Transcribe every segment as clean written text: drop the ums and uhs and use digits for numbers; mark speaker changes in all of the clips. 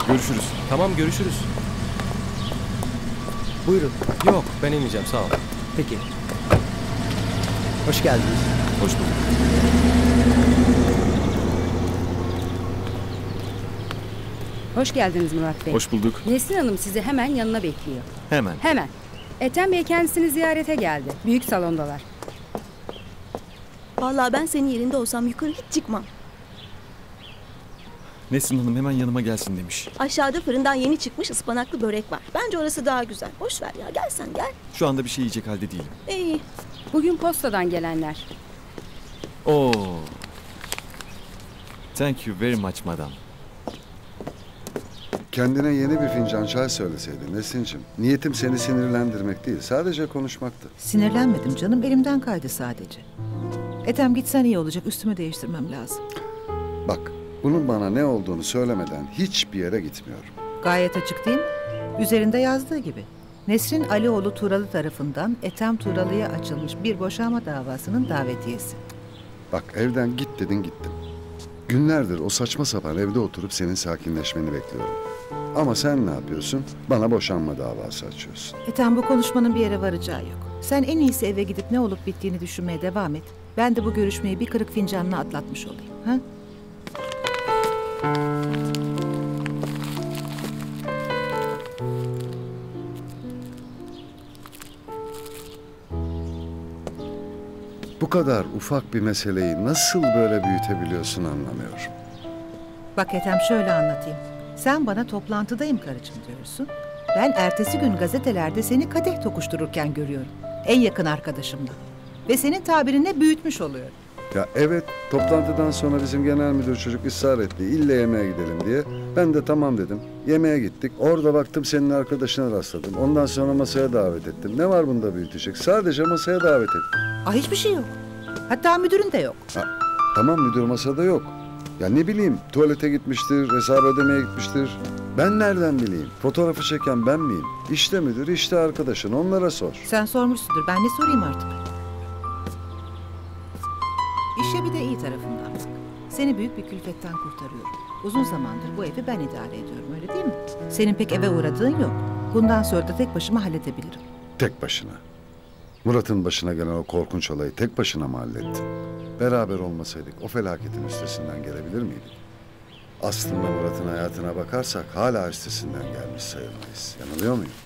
Speaker 1: Görüşürüz.
Speaker 2: Tamam, görüşürüz.
Speaker 3: Buyurun.
Speaker 2: Yok, ben inmeyeceğim, sağ ol.
Speaker 3: Peki. Hoş geldiniz.
Speaker 1: Hoş bulduk.
Speaker 4: Hoş geldiniz Murat Bey.
Speaker 1: Hoş bulduk.
Speaker 4: Nesrin Hanım sizi hemen yanına bekliyor.
Speaker 1: Hemen.
Speaker 4: Hemen. Ethem Bey kendisini ziyarete geldi. Büyük salondalar.
Speaker 5: Vallahi ben senin yerinde olsam yukarı hiç çıkmam.
Speaker 1: Nesrin Hanım hemen yanıma gelsin demiş.
Speaker 5: Aşağıda fırından yeni çıkmış ıspanaklı börek var. Bence orası daha güzel. Boş ver ya, gel sen gel.
Speaker 1: Şu anda bir şey yiyecek halde değilim.
Speaker 5: İyi.
Speaker 4: Bugün postadan gelenler.
Speaker 1: Oo. Thank you very much madam.
Speaker 6: Kendine yeni bir fincan çay söyleseydin Nesin'cim. Niyetim seni sinirlendirmek değil, sadece konuşmaktı.
Speaker 7: Sinirlenmedim canım, elimden kaydı sadece. Ethem gitsen iyi olacak, üstümü değiştirmem lazım.
Speaker 6: Bak, bunun bana ne olduğunu söylemeden hiçbir yere gitmiyorum.
Speaker 7: Gayet açık değil mi? Üzerinde yazdığı gibi. Nesrin Alioğlu Tuğralı tarafından Ethem Tuğralı'ya açılmış bir boşanma davasının davetiyesi.
Speaker 6: Bak, evden git dedin, gittim. Günlerdir o saçma sapan evde oturup senin sakinleşmeni bekliyorum. Ama sen ne yapıyorsun? Bana boşanma davası açıyorsun.
Speaker 7: Ethem, bu konuşmanın bir yere varacağı yok. Sen en iyisi eve gidip ne olup bittiğini düşünmeye devam et. Ben de bu görüşmeyi bir kırık fincanla atlatmış olayım. Ha?
Speaker 6: Bu kadar ufak bir meseleyi nasıl böyle büyütebiliyorsun anlamıyorum.
Speaker 7: Bak Ethem, şöyle anlatayım. Sen bana toplantıdayım karıcığım diyorsun. Ben ertesi gün gazetelerde seni kadeh tokuştururken görüyorum. En yakın arkadaşımla. Ve senin tabirinle büyütmüş oluyorum.
Speaker 6: Ya evet, toplantıdan sonra bizim genel müdür çocuk ısrar etti. İlle yemeğe gidelim diye. Ben de tamam dedim. Yemeğe gittik. Orada baktım senin arkadaşına rastladım. Ondan sonra masaya davet ettim. Ne var bunda büyütecek? Sadece masaya davet ettim.
Speaker 7: Hiçbir şey yok. Hatta müdürün de yok.
Speaker 6: Tamam, müdür masada yok. Ya ne bileyim, tuvalete gitmiştir, hesabı ödemeye gitmiştir. Ben nereden bileyim? Fotoğrafı çeken ben miyim? İşte müdür, işte arkadaşın. Onlara sor.
Speaker 7: Sen sormuşsundur. Ben ne sorayım artık? İşe bir de iyi tarafından bak. Seni büyük bir külfetten kurtarıyorum. Uzun zamandır bu evi ben idare ediyorum, öyle değil mi? Senin pek eve uğradığın yok. Bundan sonra da tek başıma halledebilirim.
Speaker 6: Tek başına. Murat'ın başına gelen o korkunç olayı tek başına mı hallettin? Beraber olmasaydık o felaketin üstesinden gelebilir miydik? Aslında Murat'ın hayatına bakarsak hala üstesinden gelmiş sayılmayız. Yanılıyor muyum?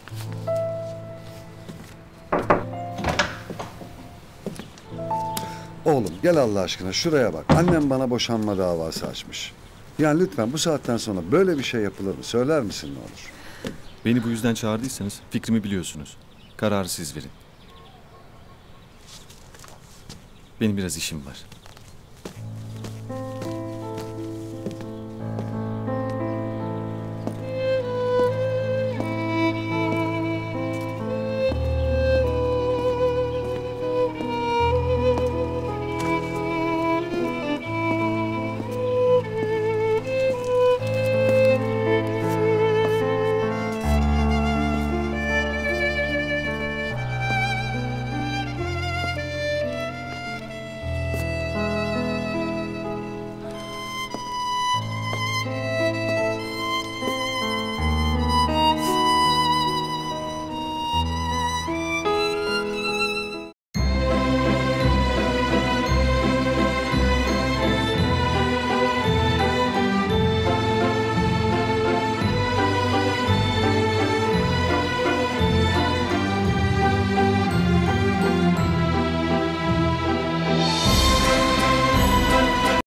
Speaker 6: Oğlum gel Allah aşkına şuraya bak. Annem bana boşanma davası açmış. Yani lütfen bu saatten sonra böyle bir şey yapılır mı? Söyler misin ne olur?
Speaker 1: Beni bu yüzden çağırdıysanız fikrimi biliyorsunuz. Kararı siz verin. Benim biraz işim var.